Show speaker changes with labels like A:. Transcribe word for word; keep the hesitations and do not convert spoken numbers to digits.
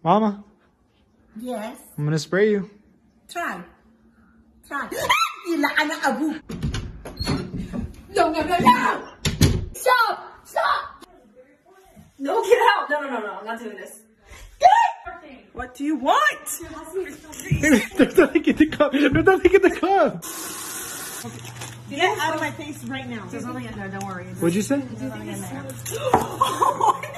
A: Mama.
B: Yes.
A: I'm gonna spray you.
B: Try. Try. No, no, no, no! Stop! Stop!
C: No, get out! No, no, no, no, I'm not doing this. What do you want?
A: There's nothing in the cup. There's nothing in the cup.
C: Get out of my face right now. There's nothing in there, don't worry.
A: What'd you say?
C: There's nothing in there. Oh my